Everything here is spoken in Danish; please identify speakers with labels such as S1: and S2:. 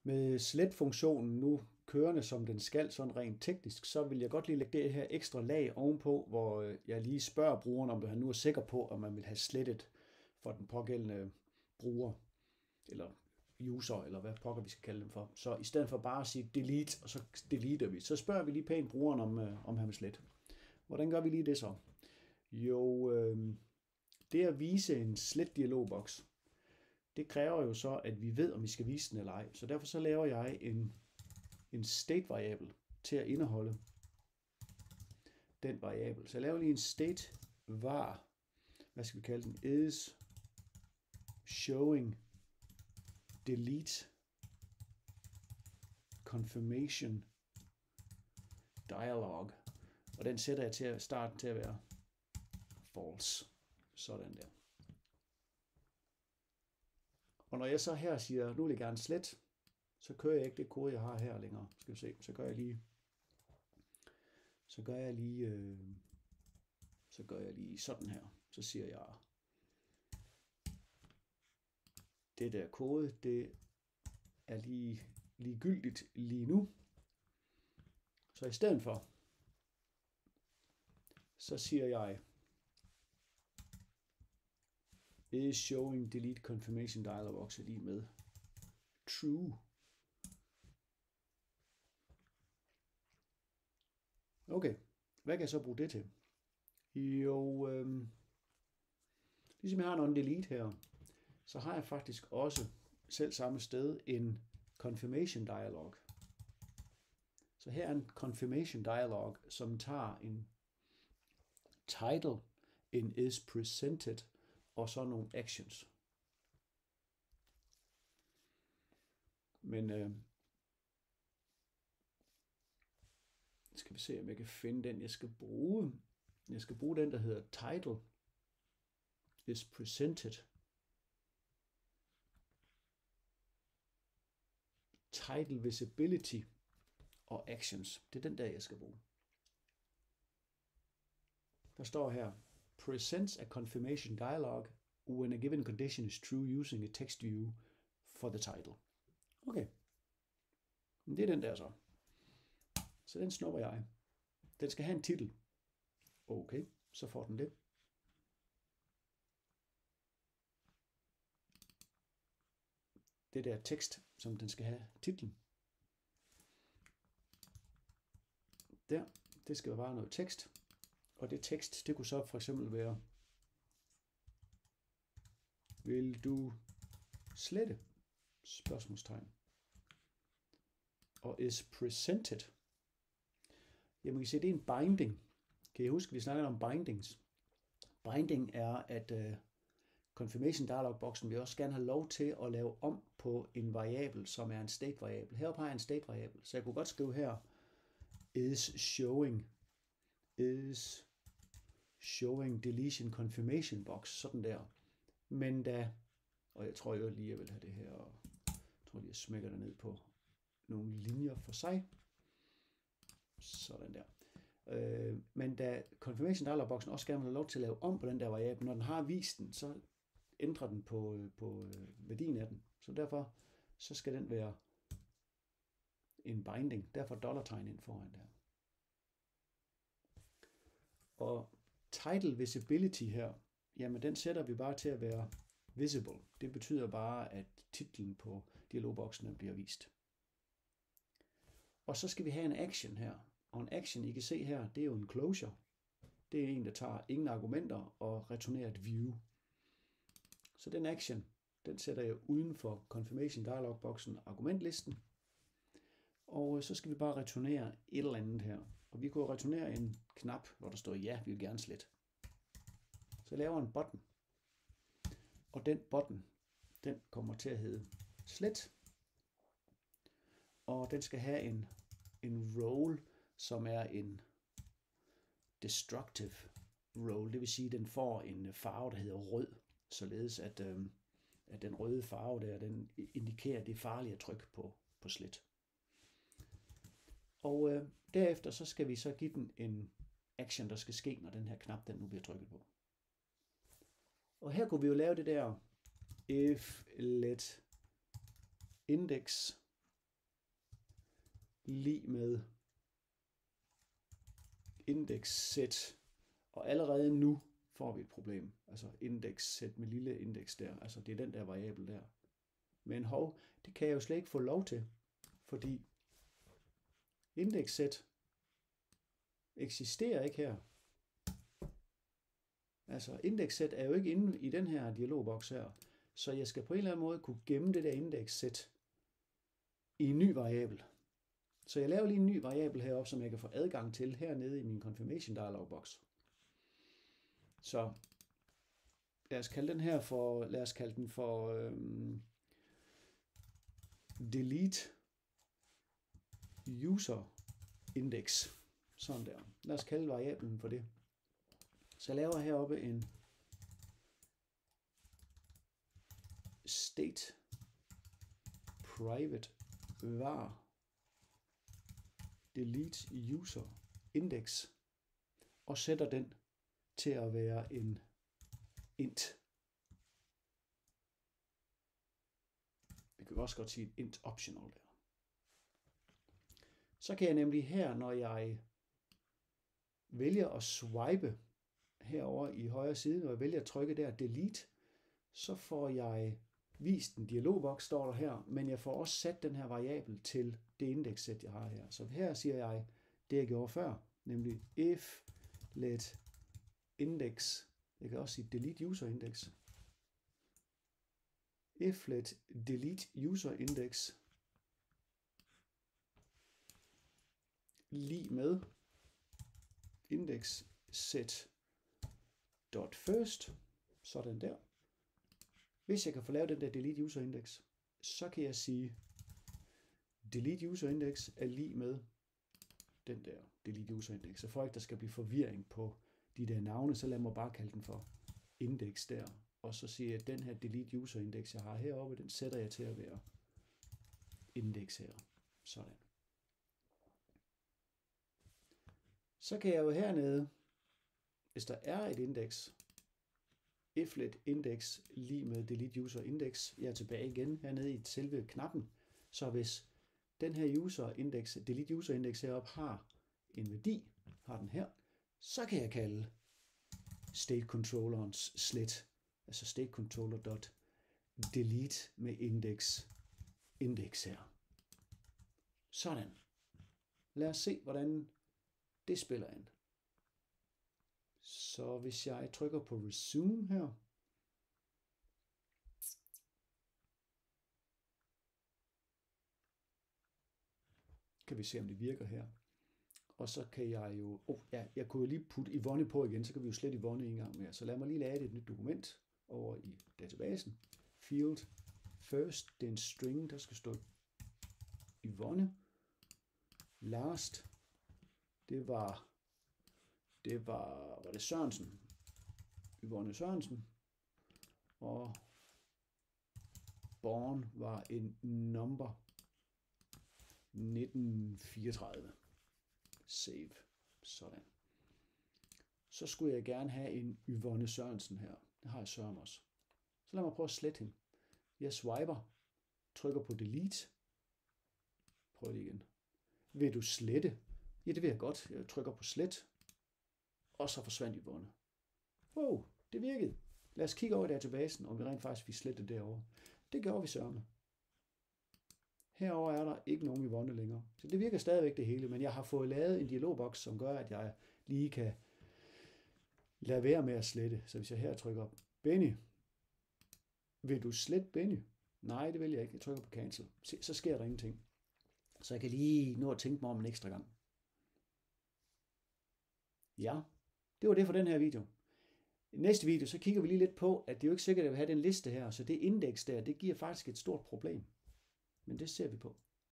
S1: Med slet-funktionen nu kørende som den skal, sådan rent teknisk, så vil jeg godt lige lægge det her ekstra lag ovenpå, hvor jeg lige spørger brugeren, om han nu er sikker på, at man vil have slettet for den pågældende bruger, eller user, eller hvad pokker vi skal kalde dem for. Så i stedet for bare at sige delete, og så deleter vi, så spørger vi lige pænt brugeren, om han vil slette. Hvordan gør vi lige det så? Jo, det at vise en slet-dialogboks, det kræver jo så, at vi ved, om vi skal vise den eller ej. Så derfor så laver jeg en state-variabel til at indeholde den variabel. Så jeg laver lige en state var, hvad skal vi kalde den, is showing delete confirmation dialog. Og den sætter jeg til at starte til at være false. Sådan der. Og når jeg så her siger, nu vil jeg gerne slet, så kører jeg ikke det kode, jeg har her længere. Skal vi se, så gør jeg lige sådan her. Så siger jeg, det der kode, det er ligegyldigt lige nu. Så i stedet for, så siger jeg, is showing delete confirmation dialog box er lige med true. Okay, hvad kan jeg så bruge det til? Jo, ligesom jeg har en onDelete her, så har jeg faktisk også selv samme sted en confirmation dialog. Så her er en confirmation dialog, som tager en title, en is presented, og så nogle actions. Men skal vi se, om jeg kan finde den, jeg skal bruge. Jeg skal bruge den, der hedder title is presented. Title visibility og actions. Det er den der, jeg skal bruge. Der står her, presents a confirmation dialog when a given condition is true using a text view for the title. Okay. Det er den der så. Så den snupper jeg. Den skal have en titel. Okay, så får den det. Det der tekst, som den skal have titlen. Der, det skal være noget tekst. Og det tekst, det kunne så for eksempel være, vil du slette? Spørgsmålstegn. Og is presented. Jamen, vi kan se, det er en binding. Kan I huske, vi snakkede om bindings? Binding er, at confirmation dialog boxen vil også gerne have lov til at lave om på en variabel, som er en state variabel. Heroppe har jeg en state variabel, så jeg kunne godt skrive her, is showing deletion confirmation box, sådan der. Men da, og jeg tror jo lige, jeg vil have det her, og jeg tror lige, jeg smækker det ned på nogle linjer for sig. Sådan der. Men da confirmation dialog boxen også gerne vil have lov til at lave om på den der variabel, når den har vist den, så ændrer den på værdien af den. Så derfor så skal den være en binding. Derfor $tegn ind foran der. Og title visibility her, jamen den sætter vi bare til at være visible. Det betyder bare, at titlen på dialogboksen bliver vist. Og så skal vi have en action her. Og en action, I kan se her, det er jo en closure. Det er en, der tager ingen argumenter og returnerer et view. Så den action, den sætter jeg uden for confirmation dialog boxen argumentlisten. Og så skal vi bare returnere et eller andet her. Og vi kunne returnere en knap, hvor der står ja, vi vil gerne slette. Så jeg laver en button. Og den button, den kommer til at hedde slet. Og den skal have en role, som er en destructive role. Det vil sige, at den får en farve, der hedder rød. Således at den røde farve der, den indikerer, at det er farligt at trykke på slet. Og derefter så skal vi så give den en action, der skal ske, når den her knap, den nu bliver trykket på. Og her kunne vi jo lave det der if let index lig med indekssæt, og allerede nu får vi et problem. Altså indekssæt med lille indeks der, altså det er den der variabel der. Men hov, det kan jeg jo slet ikke få lov til, fordi indekssæt eksisterer ikke her. Altså indekssæt er jo ikke inde i den her dialogboks her, så jeg skal på en eller anden måde kunne gemme det der indekssæt i en ny variabel. Så jeg laver lige en ny variabel heroppe, som jeg kan få adgang til hernede i min confirmation dialog box. Så lad os kalde den for delete user index. Sådan der. Lad os kalde variablen for det. Så jeg laver heroppe en state private var delete user index og sætter den til at være en int. Vi kan også godt sige et int optional der. Så kan jeg nemlig her, når jeg vælger at swipe herover i højre side, når jeg vælger at trykke der delete, så får jeg vist en dialogboks, står der her, men jeg får også sat den her variabel til det indekssæt, jeg har her. Så her siger jeg det, jeg gjorde før, nemlig if let index, jeg kan også sige delete user index, if let delete user index lig med indekssæt dot first, sådan der. Hvis jeg kan få lavet den der delete user index, så kan jeg sige delete user index er lig med den der delete user index. Så for ikke der skal blive forvirring på de der navne, så lad mig bare kalde den for index der. Og så siger jeg, at den her delete user index, jeg har heroppe, den sætter jeg til at være index her. Sådan. Så kan jeg jo hernede, hvis der er et indeks, if let index lig med delete user index, jeg er tilbage igen hernede i selve knappen, så hvis den her delete user index heroppe har en værdi, har den her, så kan jeg kalde state controllerens slet, altså state controller dot delete med index her. Sådan. Lad os se, hvordan det spiller ind. Så hvis jeg trykker på resume her, kan vi se, om det virker her. Og så kan jeg jo, jeg kunne jo lige putte Yvonne på igen, så kan vi jo slette Yvonne en gang mere. Så lad mig lige lade et nyt dokument over i databasen. Field first, det er en string, der skal stå Yvonne. Last, det var det Sørensen. Yvonne Sørensen. Og born var en number 1934. Save. Sådan. Så skulle jeg gerne have en Yvonne Sørensen her. Det har jeg Søren også. Så lad mig prøve at slette hende. Jeg swiper, trykker på delete. Prøv det igen. Vil du slette? Ja, det vil jeg godt. Jeg trykker på slet. Og så forsvandt Yvonne. Wow, det virkede. Lad os kigge over i databasen, om vi rent faktisk fik slettet derovre. Det gjorde vi sørme. Herover er der ikke nogen Yvonne længere. Så det virker stadigvæk det hele, men jeg har fået lavet en dialogboks, som gør, at jeg lige kan lade være med at slette. Så hvis jeg her trykker Benny, vil du slette Benny? Nej, det vil jeg ikke. Jeg trykker på cancel. Så sker der ingenting. Så jeg kan lige nå at tænke mig om en ekstra gang. Ja, det var det for den her video. I næste video, så kigger vi lige lidt på, at det er jo ikke sikkert, at vi vil have den liste her, så det indeks der, det giver faktisk et stort problem. Men det ser vi på.